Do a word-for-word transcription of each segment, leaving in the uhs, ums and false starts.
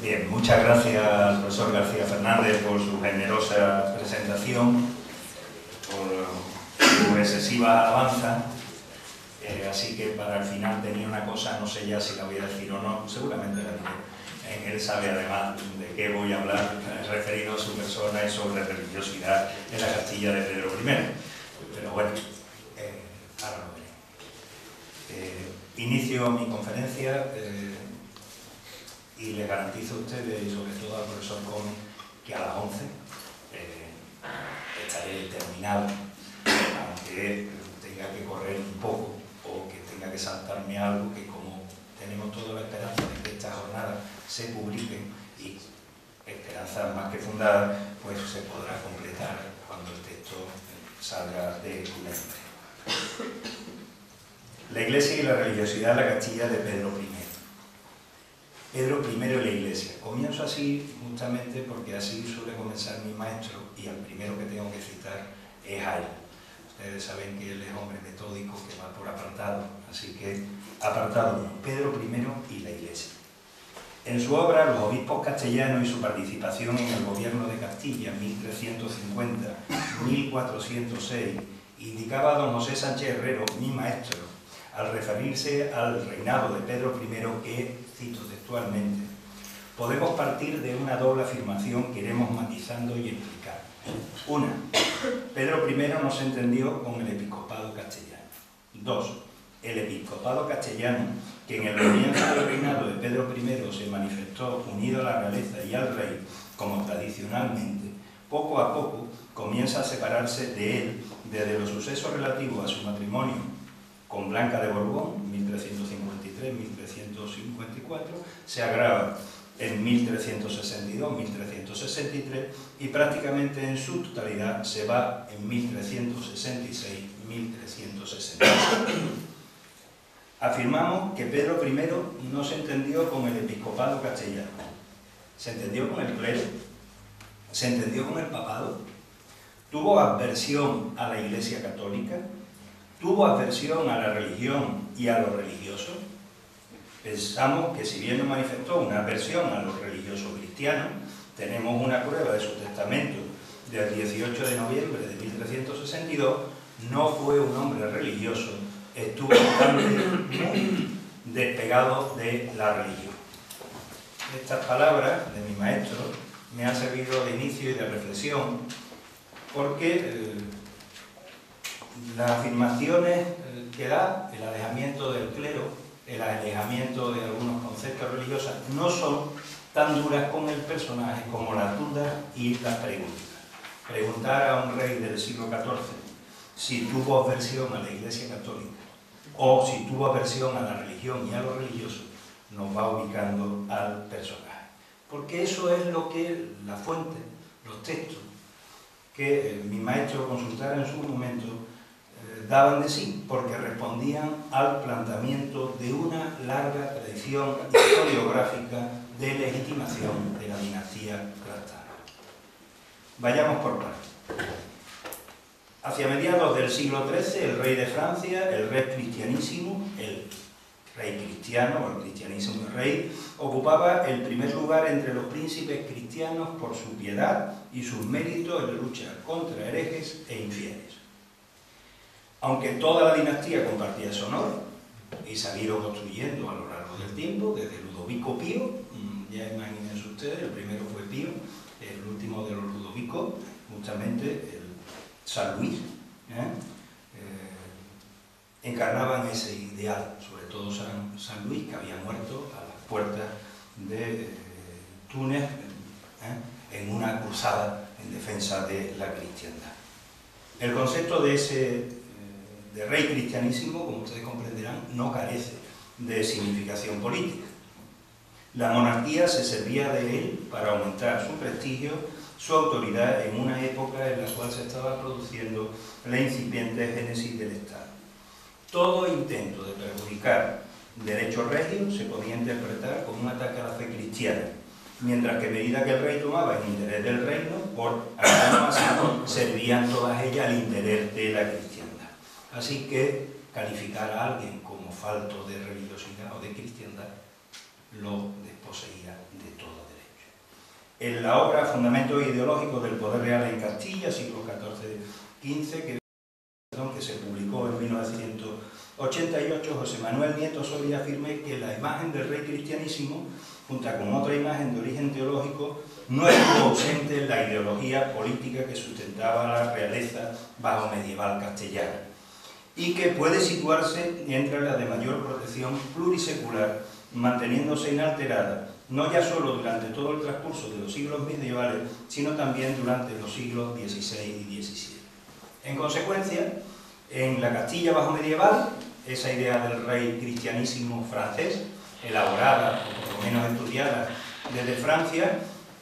Bien, muchas gracias al profesor García Fernández por su generosa presentación, por su excesiva alabanza. Eh, así que para el final tenía una cosa, no sé ya si la voy a decir o no, seguramente la diré. Eh, él sabe además de qué voy a hablar eh, referido a su persona y sobre religiosidad en la Castilla de Pedro primero. Pero bueno, eh, ahora lo veré. Eh, inicio mi conferencia eh, y le garantizo a ustedes y sobre todo al profesor Gómez que a las once eh, estaré terminado, aunque tenga que correr un poco o que tenga que saltarme algo, que como tenemos toda la esperanza de que esta jornada se publique, y esperanza más que fundada, pues se podrá completar cuando el texto salga de una imprenta. La Iglesia y la religiosidad de la Castilla de Pedro primero. Pedro primero y la Iglesia. Comienzo así justamente porque así suele comenzar mi maestro, y al primero que tengo que citar es a él. Ustedes saben que él es hombre metódico que va por apartado, así que apartado uno, Pedro primero y la Iglesia. En su obra, Los obispos castellanos y su participación en el gobierno de Castilla, mil trescientos cincuenta a mil cuatrocientos seis, indicaba don José Sánchez Herrero, mi maestro, al referirse al reinado de Pedro primero que, cito textualmente, podemos partir de una doble afirmación que iremos matizando y explicar. Una, Pedro primero no se entendió con el episcopado castellano. Dos, el episcopado castellano, que en el comienzo del reinado de Pedro primero se manifestó unido a la realeza y al rey, como tradicionalmente, poco a poco comienza a separarse de él desde los sucesos relativos a su matrimonio con Blanca de Borbón, mil trescientos cincuenta y tres a mil trescientos cincuenta y cuatro, se agrava en mil trescientos sesenta y dos a mil trescientos sesenta y tres y prácticamente en su totalidad se va en mil trescientos sesenta y seis a mil trescientos sesenta y siete. Afirmamos que Pedro primero no se entendió con el episcopado castellano, se entendió con el clero, se entendió con el papado, tuvo aversión a la Iglesia católica, tuvo aversión a la religión y a los religiosos. Pensamos que si bien no manifestó una aversión a los religiosos cristianos, tenemos una prueba de su testamento del dieciocho de noviembre de mil trescientos sesenta y dos, no fue un hombre religioso, estuvo bastante muy despegado de la religión. Estas palabras de mi maestro me han servido de inicio y de reflexión, porque eh, las afirmaciones que da, el alejamiento del clero, el alejamiento de algunos conceptos religiosos, no son tan duras con el personaje como las dudas y las preguntas. Preguntar a un rey del siglo catorce si tuvo aversión a la Iglesia católica o si tuvo aversión a la religión y a los religiosos nos va ubicando al personaje. Porque eso es lo que la fuente, los textos que eh, mi maestro consultara en su momento eh, daban de sí, porque respondían al planteamiento de una larga tradición historiográfica de legitimación de la dinastía crastana. Vayamos por partes. Hacia mediados del siglo trece, el rey de Francia, el rey cristianísimo, el rey cristiano, o el cristianísimo rey, ocupaba el primer lugar entre los príncipes cristianos por su piedad y sus méritos en la lucha contra herejes e infieles. Aunque toda la dinastía compartía ese honor, y se ha ido construyendo a lo largo del tiempo, desde Ludovico Pío, ya imagínense ustedes, el primero fue Pío, el último de los Ludovicos, justamente el San Luis, ¿eh? Eh, encarnaban ese ideal, sobre todo San, San Luis, que había muerto a las puertas de eh, Túnez ¿eh? en una cruzada en defensa de la cristiandad. El concepto de ese eh, de rey cristianísimo, como ustedes comprenderán, no carece de significación política. La monarquía se servía de él para aumentar su prestigio, su autoridad en una época en la cual se estaba produciendo la incipiente génesis del Estado. Todo intento de perjudicar derechos regios se podía interpretar como un ataque a la fe cristiana, mientras que a medida que el rey tomaba el interés del reino, por antonomasia servían todas ellas al interés de la cristiandad. Así que calificar a alguien como falto de religiosidad o de cristiandad lo desposeía de todo derecho. en la obra Fundamentos ideológicos del poder real en Castilla, siglos catorce quince, que, que se publicó en mil novecientos ochenta y ocho, José Manuel Nieto Soria afirma que la imagen del rey cristianísimo, junto con otra imagen de origen teológico, no estuvo ausente en la ideología política que sustentaba la realeza bajo medieval castellana, y que puede situarse entre las de mayor protección plurisecular, manteniéndose inalterada, no ya solo durante todo el transcurso de los siglos medievales, sino también durante los siglos dieciséis y diecisiete. En consecuencia, en la Castilla bajo medieval, esa idea del rey cristianísimo francés, elaborada, o por lo menos estudiada desde Francia,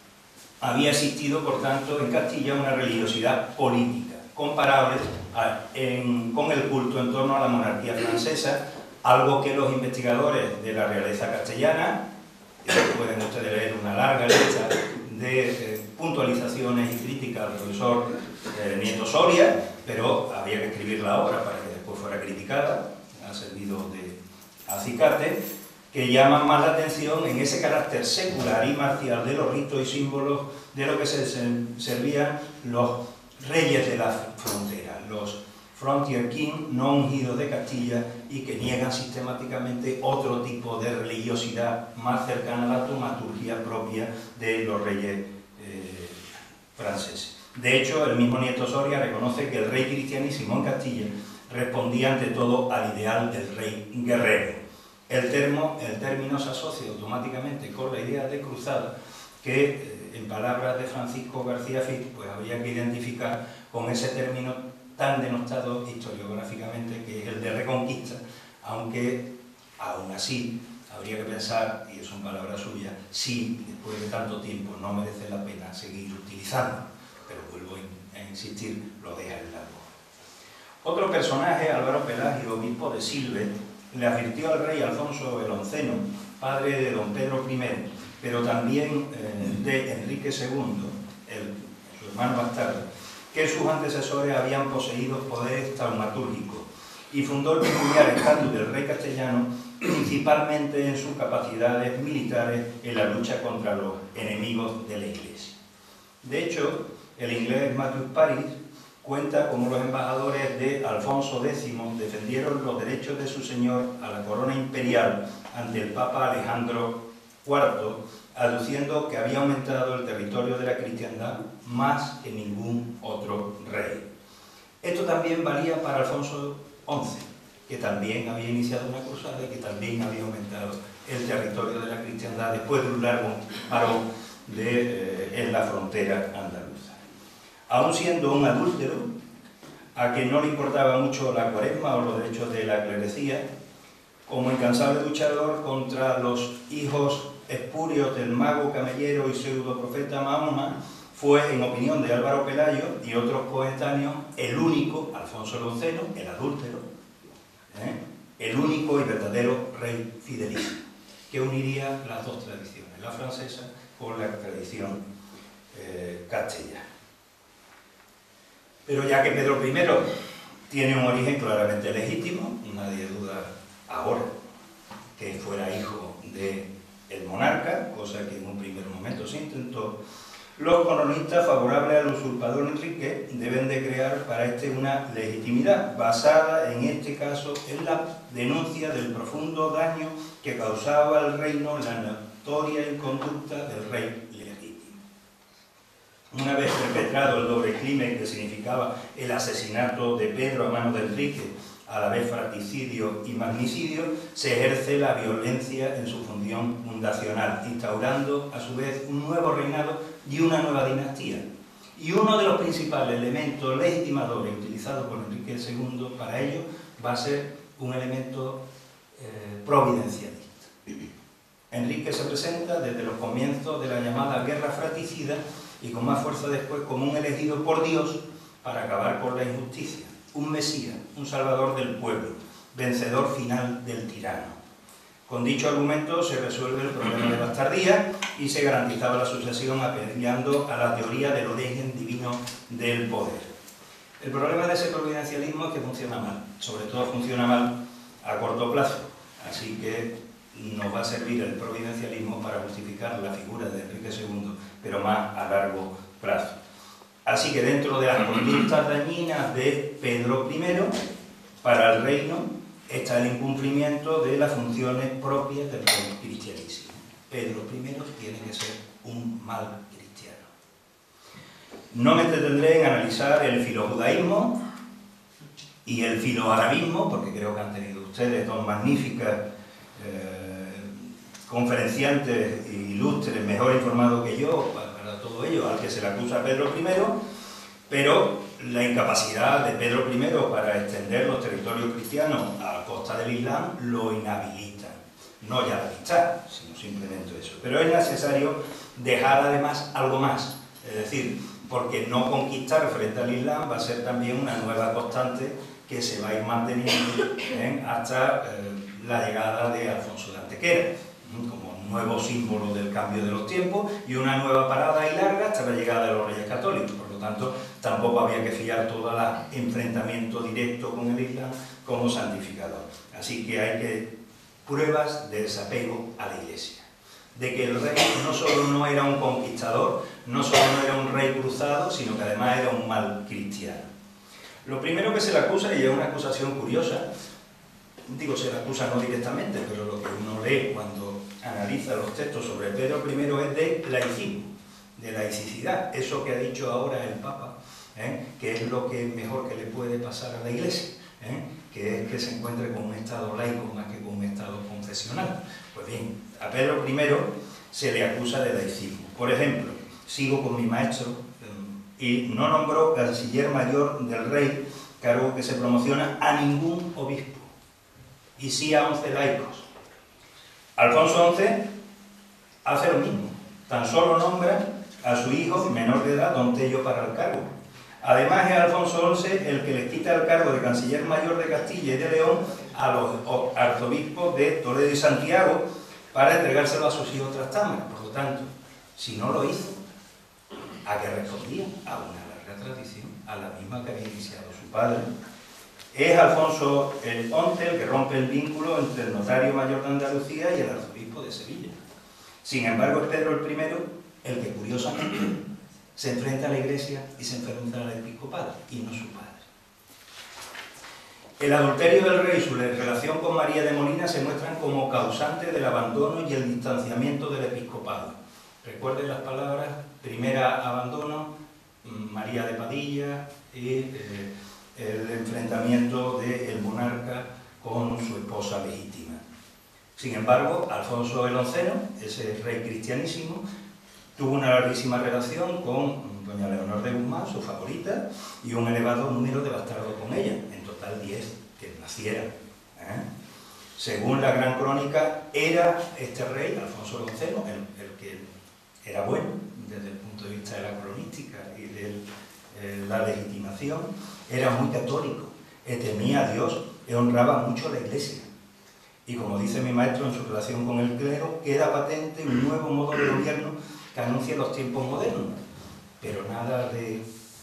había existido, por tanto, en Castilla una religiosidad política, comparable a, en, con el culto en torno a la monarquía francesa, algo que los investigadores de la realeza castellana, pueden ustedes leer una larga lista de eh, puntualizaciones y críticas al profesor eh, Nieto Soria, pero había que escribir la obra para que después fuera criticada, ha servido de acicate, que llaman más la atención en ese carácter secular y marcial de los ritos y símbolos de lo que se servían los reyes de la frontera, los frontier king no ungidos de Castilla, y que niegan sistemáticamente otro tipo de religiosidad más cercana a la taumaturgia propia de los reyes eh, franceses. De hecho, el mismo Nieto Soria reconoce que el rey cristianísimo en Castilla respondía ante todo al ideal del rey guerrero. El, termo, el término se asocia automáticamente con la idea de cruzada, que eh, en palabras de Francisco García Fitz, pues habría que identificar con ese término tan denostado historiográficamente, que es el de reconquista, aunque aún así habría que pensar, y eso en palabras suyas, si después de tanto tiempo no merece la pena seguir utilizando, pero vuelvo a insistir, lo deja en la boca. Otro personaje, Álvaro Pelagio, obispo de Silve, le advirtió al rey Alfonso el Onceno, padre de don Pedro primero, pero también eh, de Enrique segundo, el, su hermano bastardo, que sus antecesores habían poseído poderes taumatúrgicos, y fundó el peculiar estatus del rey castellano principalmente en sus capacidades militares en la lucha contra los enemigos de la Iglesia. De hecho, el inglés Matthew Paris cuenta cómo los embajadores de Alfonso décimo defendieron los derechos de su señor a la corona imperial ante el Papa Alejandro cuarto, aduciendo que había aumentado el territorio de la cristiandad más que ningún otro rey. Esto también valía para Alfonso once, que también había iniciado una cruzada y que también había aumentado el territorio de la cristiandad después de un largo parón de, eh, en la frontera andaluza. Aún siendo un adúltero, a quien no le importaba mucho la cuaresma o los derechos de la clerecía, como incansable luchador contra los hijos espurios del mago camellero y pseudo profeta Mahoma, fue, en opinión de Álvaro Pelayo y otros coetáneos, el único, Alfonso el Onceno, el adúltero, ¿eh? el único y verdadero rey fidelísimo, que uniría las dos tradiciones, la francesa con la tradición eh, castellana. Pero ya que Pedro primero tiene un origen claramente legítimo, nadie duda ahora que fuera hijo del monarca, cosa que en un primer momento se intentó, los cronistas favorables al usurpador Enrique deben de crear para este una legitimidad basada en este caso en la denuncia del profundo daño que causaba al reino la notoria inconducta del rey legítimo. Una vez perpetrado el doble crimen que significaba el asesinato de Pedro a manos de Enrique, a la vez fratricidio y magnicidio, se ejerce la violencia en su función fundacional, instaurando a su vez un nuevo reinado y una nueva dinastía. Y uno de los principales elementos legitimadores utilizados por Enrique el segundo para ello va a ser un elemento eh, providencialista. Enrique se presenta desde los comienzos de la llamada guerra fratricida y con más fuerza después como un elegido por Dios para acabar con la injusticia, un mesías, un salvador del pueblo, vencedor final del tirano. Con dicho argumento se resuelve el problema de bastardía y se garantizaba la sucesión apelando a la teoría del origen divino del poder. El problema de ese providencialismo es que funciona mal, sobre todo funciona mal a corto plazo, así que nos va a servir el providencialismo para justificar la figura de Enrique segundo, pero más a largo plazo. Así que dentro de las conductas dañinas de Pedro primero, para el reino está el incumplimiento de las funciones propias del rey cristianísimo. Pedro primero tiene que ser un mal cristiano. No me entretendré en analizar el filojudaísmo y el filoarabismo, porque creo que han tenido ustedes dos magníficas eh, conferenciantes ilustres, mejor informados que yo, para todo ello, al que se le acusa a Pedro primero, pero la incapacidad de Pedro primero para extender los territorios cristianos a la costa del Islam lo inhabilita. No ya la mitad, sino simplemente eso. Pero es necesario dejar además algo más, es decir, porque no conquistar frente al Islam va a ser también una nueva constante que se va a ir manteniendo ¿eh? hasta eh, la llegada de Alfonso de Antequera, ¿eh? como nuevo símbolo del cambio de los tiempos, y una nueva parada y larga hasta la llegada de los Reyes Católicos. Por lo tanto, tampoco había que fiar todo el enfrentamiento directo con el Islam como santificador. Así que hay que pruebas de desapego a la Iglesia, de que el rey no solo no era un conquistador, no solo no era un rey cruzado, sino que además era un mal cristiano. Lo primero que se le acusa, y es una acusación curiosa, digo se le acusa no directamente, pero lo que uno lee cuando analiza los textos sobre Pedro primero es de laicismo, de laicidad, eso que ha dicho ahora el Papa, ¿eh? que es lo que mejor que le puede pasar a la Iglesia, ¿eh? que es que se encuentre con un estado laico más que con un estado confesional. Pues bien, a Pedro primero se le acusa de laicismo. Por ejemplo, sigo con mi maestro, y no nombró canciller mayor del rey, cargo que se promociona a ningún obispo, y sí a once laicos. Alfonso once hace lo mismo, tan solo nombra a su hijo menor de edad, don Tello, para el cargo. Además es Alfonso once el que les quita el cargo de canciller mayor de Castilla y de León a los arzobispos de Toledo y Santiago para entregárselo a sus hijos Trastámara. Por lo tanto, si no lo hizo, ¿a qué respondía? A una larga tradición, a la misma que había iniciado su padre. Es Alfonso el once el que rompe el vínculo entre el notario mayor de Andalucía y el arzobispo de Sevilla. Sin embargo, es Pedro el primero el que, curiosamente, se enfrenta a la Iglesia y se enfrenta al episcopado, y no su padre. El adulterio del rey y su relación con María de Molina se muestran como causantes del abandono y el distanciamiento del episcopado. Recuerden las palabras: primera abandono, María de Padilla, y eh, el enfrentamiento del monarca con su esposa legítima. Sin embargo, Alfonso el onceno, ese rey cristianísimo, tuvo una larguísima relación con doña Leonor de Guzmán, su favorita, y un elevado número de bastardos con ella, en total diez que nacieran. ¿eh? Según la Gran Crónica, era este rey, Alfonso el onceno, el, el que era bueno desde el punto de vista de la cronística y de eh, la legitimación, era muy católico, eh, temía a Dios, e honraba mucho a la Iglesia. Y como dice mi maestro en su relación con el clero, queda patente un nuevo modo de gobierno que anuncia los tiempos modernos, pero nada de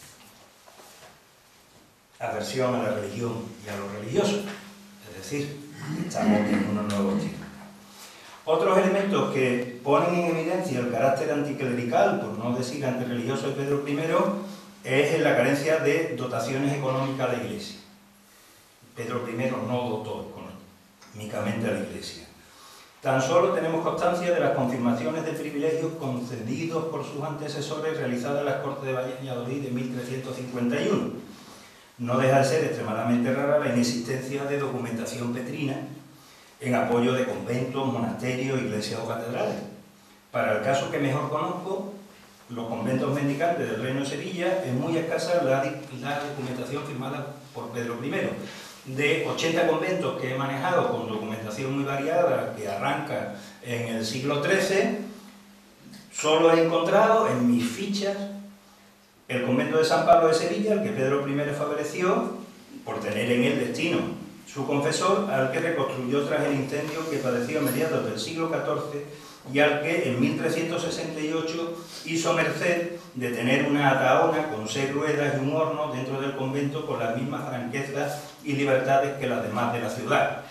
aversión a la religión y a lo religioso. Es decir, estamos en unos nuevos tiempos. Otros elementos que ponen en evidencia el carácter anticlerical, por no decir antirreligioso de Pedro primero, es la carencia de dotaciones económicas a la Iglesia. Pedro primero no dotó económicamente a la Iglesia. Tan solo tenemos constancia de las confirmaciones de privilegios concedidos por sus antecesores realizadas en las Cortes de Valladolid de mil trescientos cincuenta y uno. No deja de ser extremadamente rara la inexistencia de documentación petrina en apoyo de conventos, monasterios, iglesias o catedrales. Para el caso que mejor conozco, los conventos mendicantes del Reino de Sevilla, es muy escasa la, la documentación firmada por Pedro primero. De ochenta conventos que he manejado con documentación muy variada, que arranca en el siglo trece, solo he encontrado en mis fichas el convento de San Pablo de Sevilla, al que Pedro primero favoreció por tener en el destino su confesor, al que reconstruyó tras el incendio que padeció a mediados del siglo catorce y al que en mil trescientos sesenta y ocho hizo merced de tener una ataona con seis ruedas y un horno dentro del convento con las mismas franquezas y libertades que las demás de la ciudad.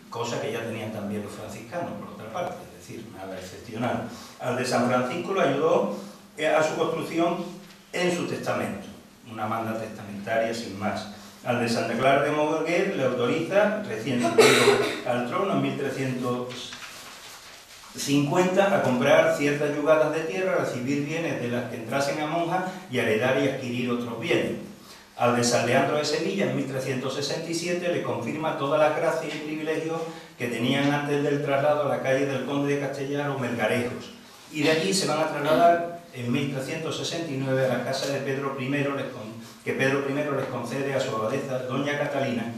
cosa que ya tenían también los franciscanos, por otra parte, es decir, nada excepcional. Al de San Francisco le ayudó a su construcción en su testamento, una manda testamentaria sin más. Al de Santa Clara de Moguer le autoriza, recién subido al trono en mil trescientos cincuenta, a comprar ciertas yugadas de tierra, a recibir bienes de las que entrasen a monjas y a heredar y adquirir otros bienes. Al de San Leandro de Sevilla, en mil trescientos sesenta y siete, le confirma todas las gracias y privilegios que tenían antes del traslado a la calle del Conde de Castellar o Melgarejos. Y de allí se van a trasladar en mil trescientos sesenta y nueve a la casa de Pedro primero, que Pedro primero les concede a su abadesa, doña Catalina,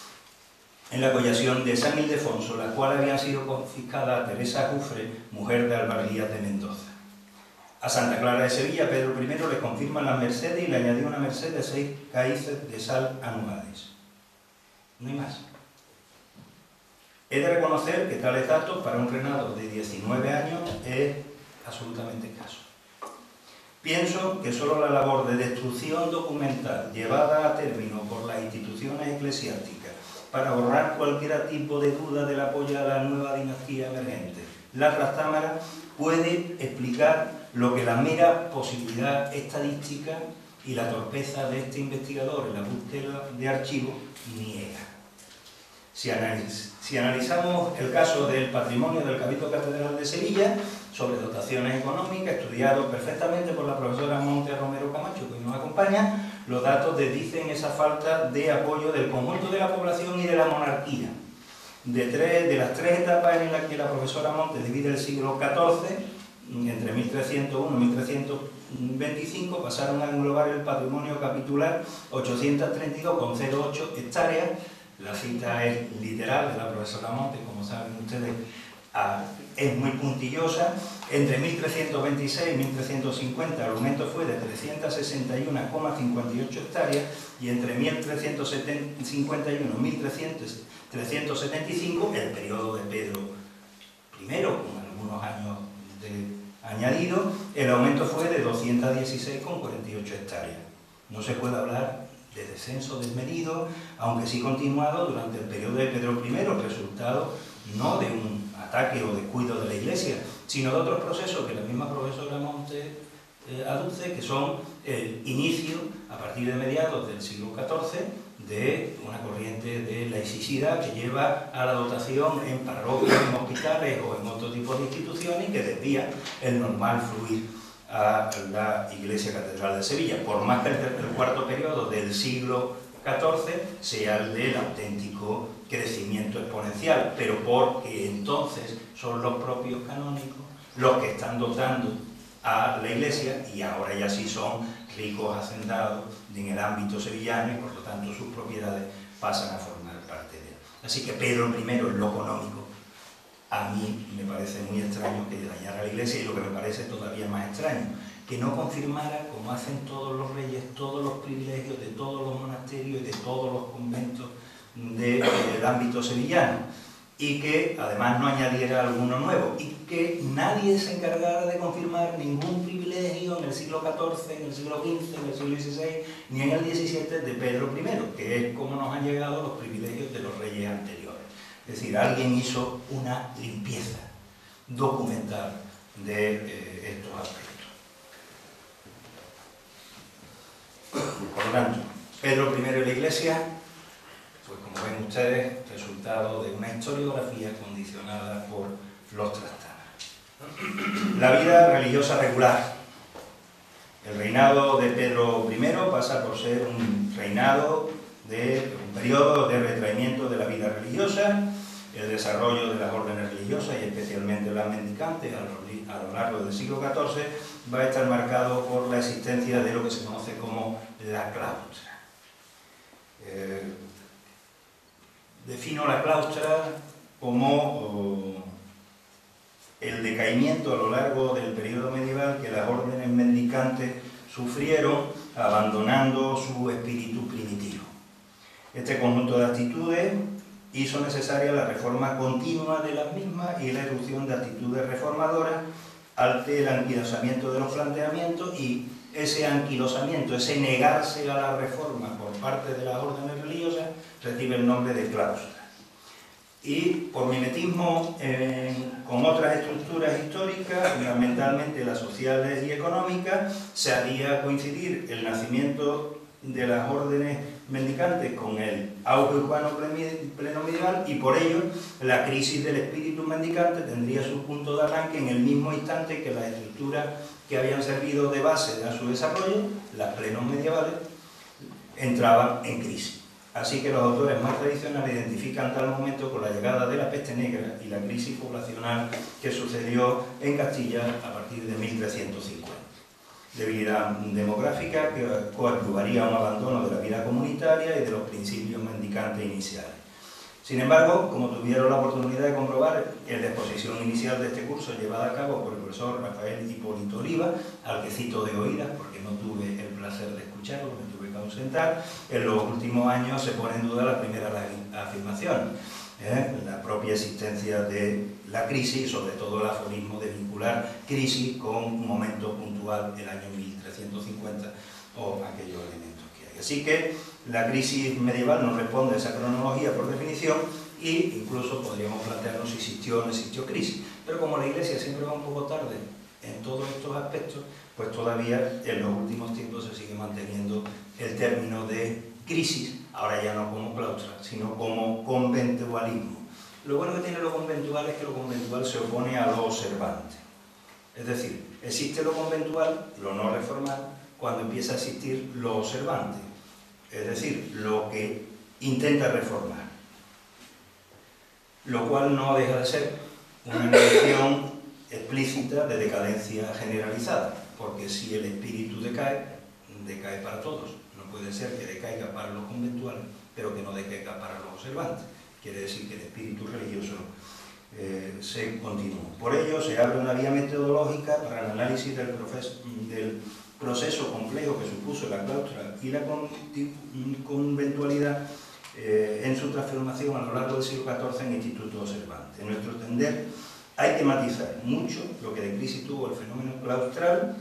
en la collación de San Ildefonso, la cual había sido confiscada a Teresa Jufre, mujer de Albarlías de Mendoza. A Santa Clara de Sevilla, Pedro primero le confirma las mercedes y le añadió una merced de seis caíces de sal anuales. No hay más. He de reconocer que tales datos para un reinado de diecinueve años es absolutamente escaso. Pienso que solo la labor de destrucción documental llevada a término por las instituciones eclesiásticas para borrar cualquier tipo de duda del apoyo a la nueva dinastía emergente, la Trastámara, puede explicar lo que la mera posibilidad estadística y la torpeza de este investigador en la búsqueda de archivos niega. Si, analiz si analizamos el caso del patrimonio del Cabildo Catedral de Sevilla, sobre dotaciones económicas, estudiado perfectamente por la profesora Monte Romero Camacho, que hoy nos acompaña, los datos desdicen esa falta de apoyo del conjunto de la población y de la monarquía. De, tres, de las tres etapas en las que la profesora Monte divide el siglo catorce, entre mil trescientos uno y mil trescientos veinticinco, pasaron a englobar el patrimonio capitular ochocientos treinta y dos coma cero ocho hectáreas. La cita es literal de la profesora Monte, como saben ustedes, ah, es muy puntillosa. Entre mil trescientos veintiséis y mil trescientos cincuenta el aumento fue de trescientos sesenta y uno coma cincuenta y ocho hectáreas, y entre mil trescientos cincuenta y uno y mil trescientos setenta y cinco, el periodo de Pedro primero, con algunos años de añadido, el aumento fue de doscientos dieciséis coma cuarenta y ocho hectáreas. No se puede hablar de descenso desmedido, aunque sí continuado durante el periodo de Pedro primero, resultado no de un ataque o descuido de la Iglesia, sino de otros procesos que la misma profesora Monte eh, aduce, que son el inicio, a partir de mediados del siglo catorce, de una corriente de laicidad que lleva a la dotación en parroquias, en hospitales o en otro tipo de instituciones y que desvía el normal fluir a la Iglesia Catedral de Sevilla, por más que el, el cuarto periodo del siglo catorce sea el del auténtico crecimiento exponencial, pero porque entonces son los propios canónicos los que están dotando a la Iglesia, y ahora ya sí son ricos hacendados en el ámbito sevillano y por lo tanto sus propiedades pasan a formar parte de él. Así que Pedro primero en lo económico, a mí me parece muy extraño que dañara a la Iglesia, y lo que me parece todavía más extraño, que no confirmara, como hacen todos los reyes, todos los privilegios de todos los monasterios y de todos los conventos de, del ámbito sevillano, y que además no añadiera alguno nuevo, y que nadie se encargara de confirmar ningún privilegio en el siglo catorce, en el siglo quince, en el siglo dieciséis, ni en el diecisiete de Pedro primero, que es como nos han llegado los privilegios de los reyes anteriores. Es decir, alguien hizo una limpieza documental de eh, estos aspectos. Por lo tanto, Pedro primero y la Iglesia, pues como ven ustedes, resultado de una historiografía condicionada por los Trastámaras. La vida religiosa regular. El reinado de Pedro primero pasa por ser un reinado de un periodo de retraimiento de la vida religiosa, el desarrollo de las órdenes religiosas y especialmente las mendicantes a lo, a lo largo del siglo catorce va a estar marcado por la existencia de lo que se conoce como la claustra. Eh, defino la claustra como oh, el decaimiento a lo largo del periodo medieval que las órdenes mendicantes sufrieron abandonando su espíritu primitivo. Este conjunto de actitudes hizo necesaria la reforma continua de las mismas y la erupción de actitudes reformadoras ante el anquilosamiento de los planteamientos, y ese anquilosamiento, ese negarse a la reforma por parte de las órdenes religiosas, recibe el nombre de claustra. Y por mimetismo eh, con otras estructuras históricas, fundamentalmente las sociales y económicas, se haría coincidir el nacimiento de las órdenes mendicantes con el auge urbano pleno medieval, y por ello la crisis del espíritu mendicante tendría su punto de arranque en el mismo instante que las estructuras que habían servido de base a su desarrollo, las plenos medievales, entraban en crisis. Así que los autores más tradicionales identifican tal momento con la llegada de la peste negra y la crisis poblacional que sucedió en Castilla a partir de mil trescientos cincuenta. Debilidad demográfica que coadyuvaría un abandono de la vida comunitaria y de los principios mendicantes iniciales. Sin embargo, como tuvieron la oportunidad de comprobar en la exposición inicial de este curso llevada a cabo por el profesor Rafael Hipólito Oliva, al que cito de oídas porque no tuve el placer de escucharlo, me tuve que ausentar, en los últimos años se pone en duda la primera afirmación, ¿eh? la propia existencia de la crisis y sobre todo el aforismo de vincular crisis con un momento puntual, el año mil trescientos cincuenta o aquellos elementos que hay. Así que la crisis medieval no responde a esa cronología por definición, e incluso podríamos plantearnos si existió o no existió crisis. Pero como la Iglesia siempre va un poco tarde en todos estos aspectos, pues todavía en los últimos tiempos se sigue manteniendo el término de crisis, ahora ya no como claustra, sino como conventualismo. Lo bueno que tiene lo conventual es que lo conventual se opone a lo observante. Es decir, existe lo conventual, lo no reformal, cuando empieza a existir lo observante. Es decir, lo que intenta reformar. Lo cual no deja de ser una negación explícita de decadencia generalizada, porque si el espíritu decae, decae para todos. No puede ser que decaiga para los conventuales, pero que no decaiga para los observantes. Quiere decir que el espíritu religioso eh, se continúa. Por ello, se abre una vía metodológica para el análisis del, del proceso complejo que supuso la claustra y la conventualidad eh, en su transformación a lo largo del siglo catorce en instituto observante. En nuestro entender, hay que matizar mucho lo que de crisis tuvo el fenómeno claustral,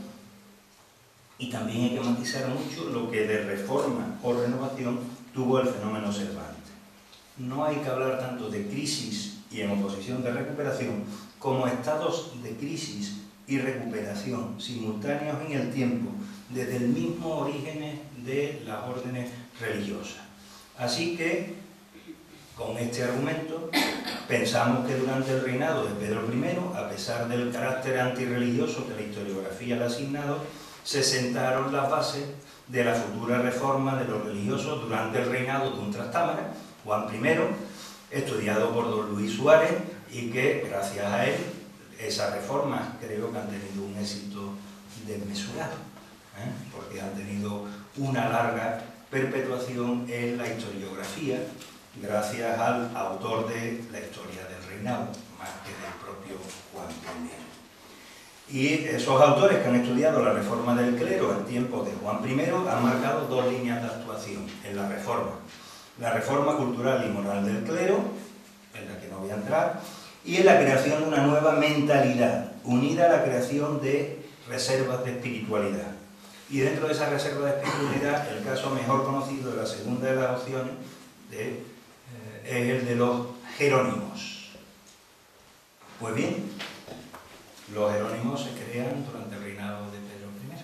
y también hay que matizar mucho lo que de reforma o renovación tuvo el fenómeno observante. No hay que hablar tanto de crisis y en oposición de recuperación como estados de crisis y recuperación simultáneos en el tiempo desde el mismo origen de las órdenes religiosas. Así que, con este argumento, pensamos que durante el reinado de Pedro primero, a pesar del carácter antirreligioso que la historiografía le ha asignado, se sentaron las bases de la futura reforma de los religiosos durante el reinado de un trastámara, Juan primero, estudiado por don Luis Suárez, y que, gracias a él, esas reformas creo que han tenido un éxito desmesurado, ¿eh? porque han tenido una larga perpetuación en la historiografía, gracias al autor de la historia del reinado, más que del propio Juan primero. Y esos autores que han estudiado la reforma del clero en tiempos de Juan primero han marcado dos líneas de actuación en la reforma. La reforma cultural y moral del clero, en la que no voy a entrar, y en la creación de una nueva mentalidad, unida a la creación de reservas de espiritualidad. Y dentro de esa reserva de espiritualidad, el caso mejor conocido de la segunda de las opciones de, eh, es el de los jerónimos. Pues bien, los jerónimos se crean durante el reinado de Pedro primero.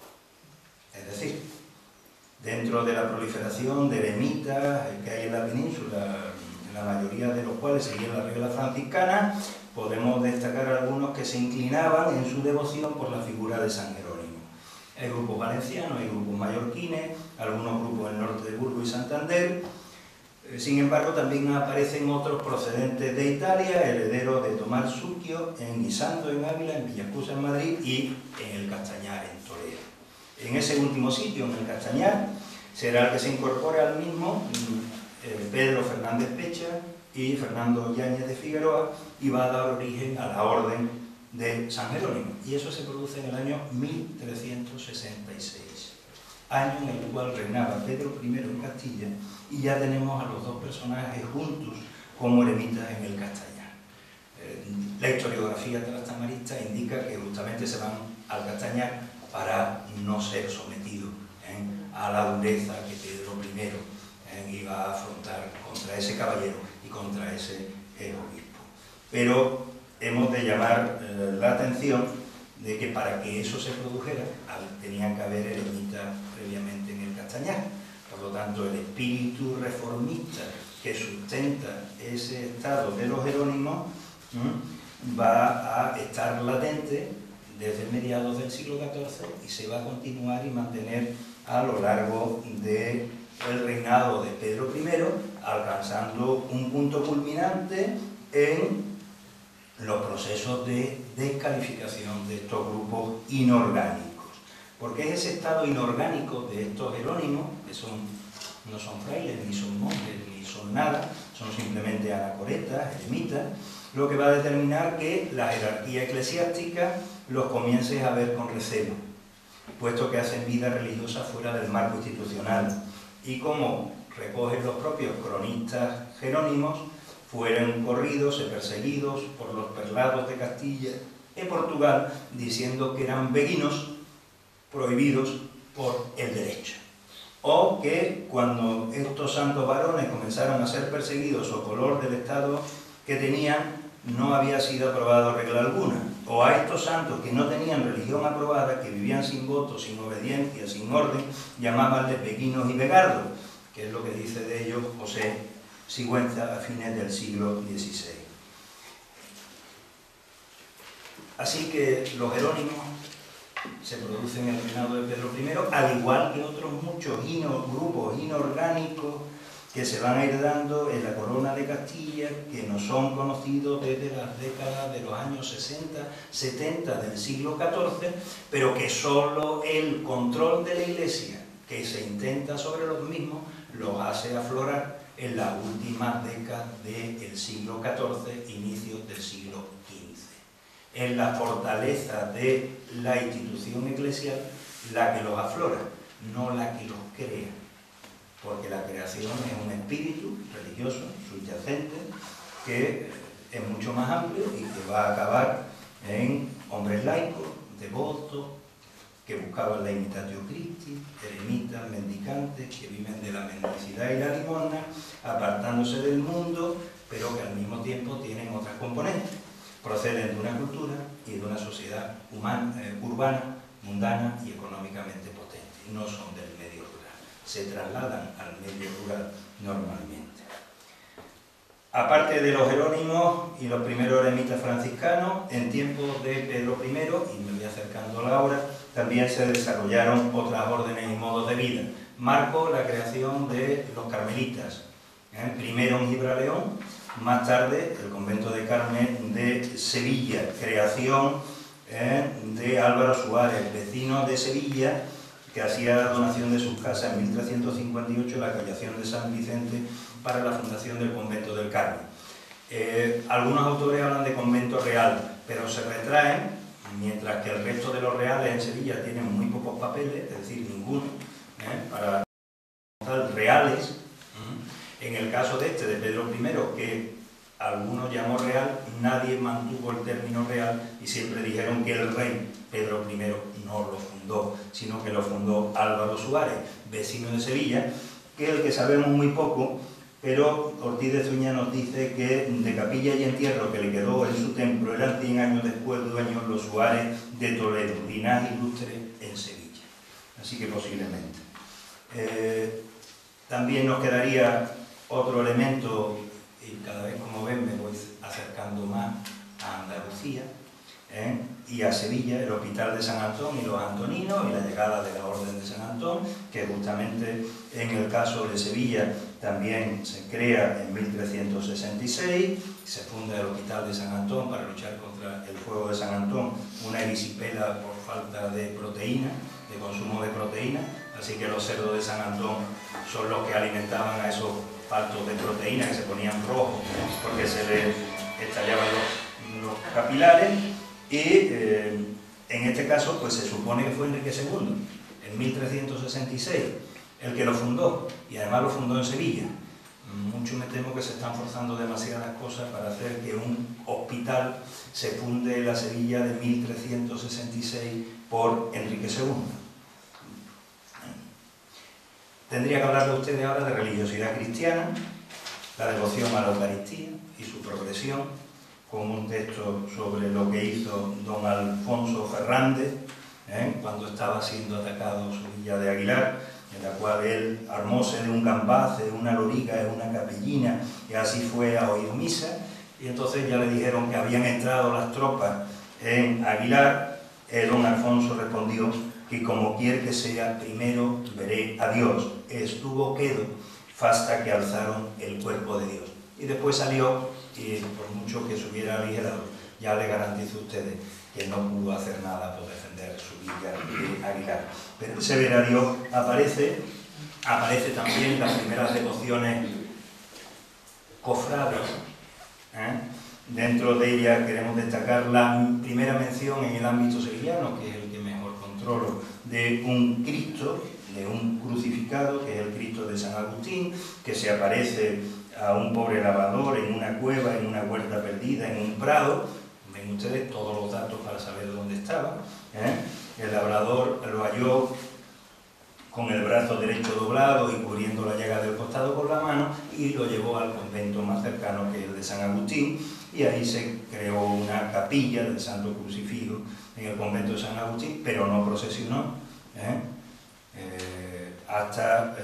Es decir, dentro de la proliferación de eremitas que hay en la península, la mayoría de los cuales seguían la regla franciscana, podemos destacar algunos que se inclinaban en su devoción por la figura de San Jerónimo. Hay grupos valencianos, hay grupos mallorquines, algunos grupos en el norte de Burgos y Santander. Sin embargo, también aparecen otros procedentes de Italia, herederos de Tomás Suquio, en Guisando, en Ávila, en Villaescusa, en Madrid, y en el Castañar, en Toledo. En ese último sitio, en el Castañar, será el que se incorpore al mismo eh, Pedro Fernández Pecha y Fernando Yáñez de Figueroa, y va a dar origen a la orden de San Jerónimo. Y eso se produce en el año mil trescientos sesenta y seis, año en el cual reinaba Pedro primero en Castilla, y ya tenemos a los dos personajes juntos como eremitas en el Castañar. Eh, la historiografía trastamarista indica que justamente se van al Castañar para no ser sometidos ¿eh? a la dureza que Pedro primero ¿eh? iba a afrontar contra ese caballero y contra ese es obispo. Pero hemos de llamar eh, la atención de que para que eso se produjera tenían que haber eremitas previamente en el Castañar. Por lo tanto, el espíritu reformista que sustenta ese estado de los jerónimos ¿m? va a estar latente desde mediados del siglo catorce y se va a continuar y mantener a lo largo del reinado de Pedro primero, alcanzando un punto culminante en los procesos de descalificación de estos grupos inorgánicos. Porque es ese estado inorgánico de estos jerónimos, que son, no son frailes, ni son monjes, ni son nada, son simplemente anacoretas, eremitas, lo que va a determinar que la jerarquía eclesiástica los comience a ver con recelo, puesto que hacen vida religiosa fuera del marco institucional. Y como recogen los propios cronistas jerónimos, fueron corridos y perseguidos por los perlados de Castilla y Portugal, diciendo que eran beguinos prohibidos por el derecho. O que cuando estos santos varones comenzaron a ser perseguidos o color del estado que tenían, no había sido aprobado regla alguna. O a estos santos que no tenían religión aprobada, que vivían sin voto, sin obediencia, sin orden, llamabanles beguinos y begardos, que es lo que dice de ellos José Sigüenza a fines del siglo dieciséis. Así que los jerónimos se producen en el reinado de Pedro primero, al igual que otros muchos ino, grupos inorgánicos que se van a ir dando en la corona de Castilla, que no son conocidos desde las décadas de los años sesenta, setenta del siglo catorce, pero que solo el control de la Iglesia que se intenta sobre los mismos los hace aflorar en las últimas décadas del siglo catorce, inicios del siglo quince. Es la fortaleza de la institución eclesial la que los aflora, no la que los crea, porque la creación es un espíritu religioso subyacente que es mucho más amplio y que va a acabar en hombres laicos, devotos, que buscaban la imitatio Christi, eremitas, mendicantes, que viven de la mendicidad y la limosna, apartándose del mundo, pero que al mismo tiempo tienen otras componentes. Proceden de una cultura y de una sociedad humana, eh, urbana, mundana y económicamente potente. No son del medio rural. Se trasladan al medio rural normalmente. Aparte de los jerónimos y los primeros eremitas franciscanos, en tiempos de Pedro primero, y me voy acercando a la hora, también se desarrollaron otras órdenes y modos de vida. Marco la creación de los carmelitas, ¿eh? Primero en Gibraleón, más tarde el convento de Carmen de Sevilla, creación ¿eh? de Álvaro Suárez, vecino de Sevilla, que hacía donación de sus casas en mil trescientos cincuenta y ocho, la callación de San Vicente, para la fundación del convento del Carmen. Eh, algunos autores hablan de convento real, pero se retraen, mientras que el resto de los reales en Sevilla tienen muy pocos papeles, es decir, ninguno, ¿eh? para tal reales. En el caso de este, de Pedro primero, que algunos llamó real, nadie mantuvo el término real y siempre dijeron que el rey Pedro primero no lo fundó, sino que lo fundó Álvaro Suárez, vecino de Sevilla, que es el que sabemos muy poco, pero Ortiz de Zuña nos dice que de capilla y entierro que le quedó en su templo eran cien años después dueños los Suárez de Toledo, linaje ilustre en Sevilla. Así que posiblemente. Eh, también nos quedaría otro elemento, y cada vez como ven me voy acercando más a Andalucía, ¿eh? y a Sevilla, el Hospital de San Antón y los antoninos y la llegada de la Orden de San Antón, que justamente en el caso de Sevilla también se crea en mil trescientos sesenta y seis, se funda el Hospital de San Antón para luchar contra el fuego de San Antón, una erisipela por falta de proteína, de consumo de proteína, así que los cerdos de San Antón son los que alimentaban a esos faltos de proteína que se ponían rojos porque se les estallaban los, los capilares. Y eh, en este caso, pues se supone que fue Enrique segundo, en mil trescientos sesenta y seis, el que lo fundó, y además lo fundó en Sevilla. Mucho me temo que se están forzando demasiadas cosas para hacer que un hospital se funde en la Sevilla de mil trescientos sesenta y seis por Enrique segundo. Tendría que hablar de ustedes ahora de religiosidad cristiana, la devoción a la Eucaristía y su progresión, con un texto sobre lo que hizo don Alfonso Fernández, ¿eh? cuando estaba siendo atacado su villa de Aguilar, en la cual él armóse de un campaz, de una loriga, de una capellina, y así fue a oír misa, y entonces ya le dijeron que habían entrado las tropas en Aguilar. Eh, don Alfonso respondió que como quiere que sea, primero veré a Dios. Estuvo quedo hasta que alzaron el cuerpo de Dios. Y después salió, y por mucho que se hubiera aligerado, ya le garantizo a ustedes que no pudo hacer nada por defender su villa de Aguilar. Pero ese ver a Dios aparece, aparece también en las primeras devociones cofrades, ¿eh? Dentro de ella queremos destacar la primera mención en el ámbito sevillano, que es el que mejor controlo, de un Cristo, de un crucificado, que es el Cristo de San Agustín, que se aparece a un pobre labrador en una cueva, en una huerta perdida, en un prado. Ven ustedes todos los datos para saber dónde estaba, ¿eh? El labrador lo halló con el brazo derecho doblado y cubriendo la llaga del costado con la mano, y lo llevó al convento más cercano, que es el de San Agustín, y ahí se creó una capilla del Santo Crucifijo en el convento de San Agustín, pero no procesionó, ¿eh? Eh, hasta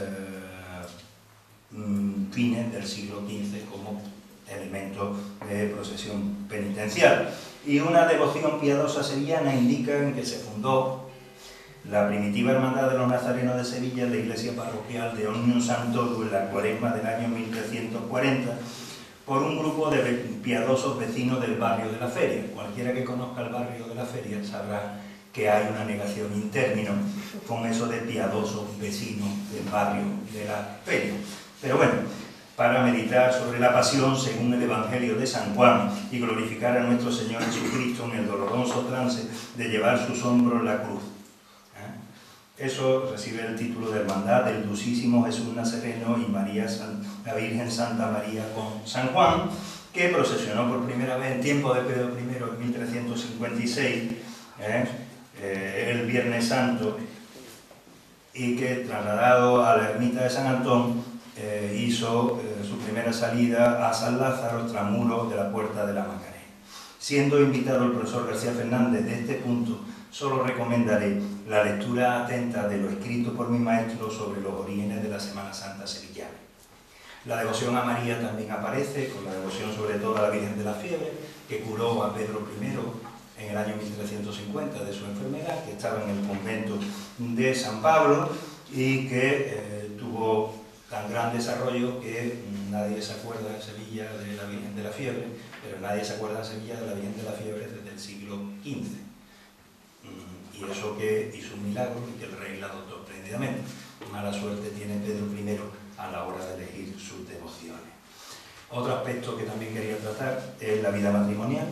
eh, fines del siglo quince como elemento de procesión penitencial. Y una devoción piadosa sevillana indica en que se fundó la primitiva Hermandad de los Nazarenos de Sevilla en la iglesia parroquial de Omnium Sanctorum en la cuaresma del año mil trescientos cuarenta por un grupo de piadosos vecinos del barrio de la Feria. Cualquiera que conozca el barrio de la Feria sabrá que hay una negación in término con eso de piadosos vecinos del barrio de la Feria. Pero bueno, para meditar sobre la pasión según el Evangelio de San Juan y glorificar a nuestro Señor Jesucristo en el doloroso trance de llevar sus hombros la cruz. Eso recibe el título de Hermandad del Dulcísimo Jesús Nazareno y María, la Virgen Santa María con San Juan, que procesionó por primera vez en tiempo de Pedro primero en mil trescientos cincuenta y seis, ¿eh? Eh, el Viernes Santo, y que trasladado a la ermita de San Antón eh, hizo eh, su primera salida a San Lázaro, extramuros de la Puerta de la Macarena. Siendo invitado el profesor García Fernández de este punto, solo recomendaré la lectura atenta de lo escrito por mi maestro sobre los orígenes de la Semana Santa sevillana. La devoción a María también aparece, con la devoción sobre todo a la Virgen de la Fiebre, que curó a Pedro primero en el año mil trescientos cincuenta de su enfermedad, que estaba en el convento de San Pablo y que eh, tuvo tan gran desarrollo que nadie se acuerda en Sevilla de la Virgen de la Fiebre, pero nadie se acuerda en Sevilla de la Virgen de la Fiebre desde el siglo quince. Y eso que hizo un milagro y que el rey la dotó espléndidamente. Mala suerte tiene Pedro primero a la hora de elegir sus devociones. Otro aspecto que también quería tratar es la vida matrimonial,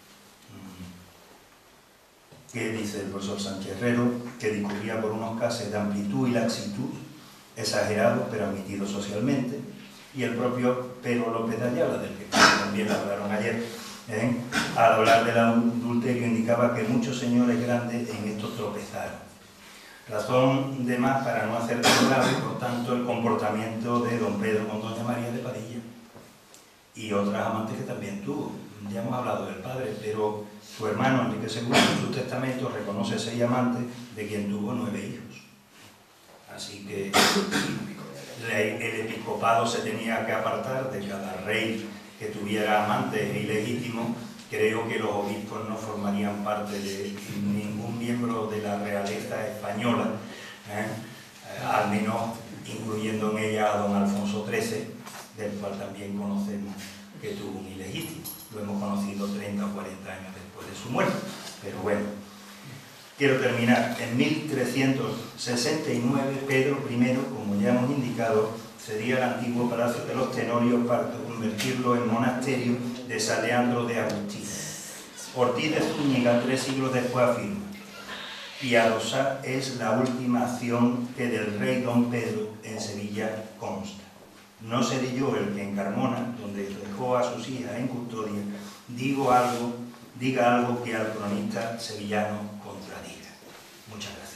que dice el profesor Sánchez Herrero, que discurría por unos casos de amplitud y laxitud, exagerados pero admitidos socialmente, y el propio Pedro López de Ayala, del que también hablaron ayer, ¿eh? al hablar del adulterio, indicaba que muchos señores grandes en esto tropezaron. Razón de más para no hacer tan grave, por tanto, el comportamiento de don Pedro con doña María de Padilla y otras amantes que también tuvo. Ya hemos hablado del padre, pero su hermano Enrique segundo en su testamento reconoce seis amantes, de quien tuvo nueve hijos. Así que el episcopado se tenía que apartar de cada rey que tuviera amantes ilegítimos. Creo que los obispos no formarían parte de ningún miembro de la realeza española, ¿eh? Eh, al menos incluyendo en ella a don Alfonso trece, del cual también conocemos que tuvo un ilegítimo. Lo hemos conocido treinta o cuarenta años después de su muerte. Pero bueno, quiero terminar. En mil trescientos sesenta y nueve, Pedro primero, como ya hemos indicado, cedía el antiguo Palacio de los Tenorios para convertirlo en monasterio de San Leandro de Agustín. Ortiz de Zúñiga, tres siglos después, afirma: piadosa es la última acción que del rey don Pedro en Sevilla consta. No seré yo el que en Carmona, donde dejó a sus hijas en custodia, digo algo, diga algo que al cronista sevillano contradiga. Muchas gracias.